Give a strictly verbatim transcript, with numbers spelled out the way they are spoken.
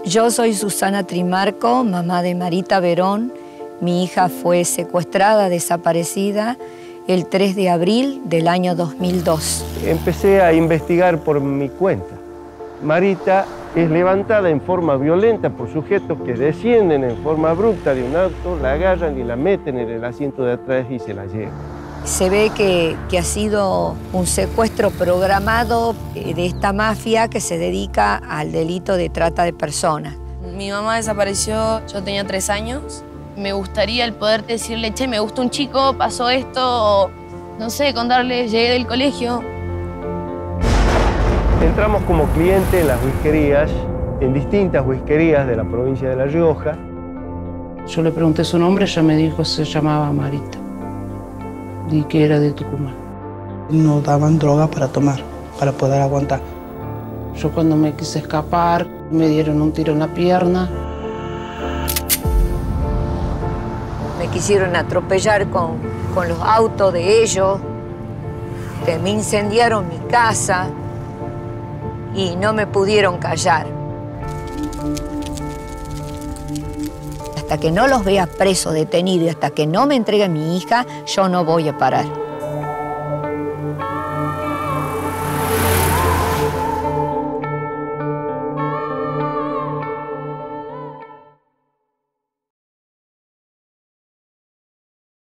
Yo soy Susana Trimarco, mamá de Marita Verón. Mi hija fue secuestrada, desaparecida, el tres de abril del año dos mil dos. Empecé a investigar por mi cuenta. Marita es levantada en forma violenta por sujetos que descienden en forma abrupta de un auto, la agarran y la meten en el asiento de atrás y se la llevan. Se ve que, que ha sido un secuestro programado de esta mafia que se dedica al delito de trata de personas. Mi mamá desapareció, yo tenía tres años. Me gustaría el poder decirle, che, me gusta un chico, pasó esto, o no sé, contarle, llegué del colegio. Entramos como cliente en las whiskerías, en distintas whiskerías de la provincia de La Rioja. Yo le pregunté su nombre, ella me dijo que se llamaba Marita y que era de Tucumán. Nos daban droga para tomar, para poder aguantar. Yo cuando me quise escapar, me dieron un tiro en la pierna. Me quisieron atropellar con, con los autos de ellos, que me incendiaron mi casa y no me pudieron callar. Hasta que no los vea preso, detenido, y hasta que no me entregue a mi hija, yo no voy a parar.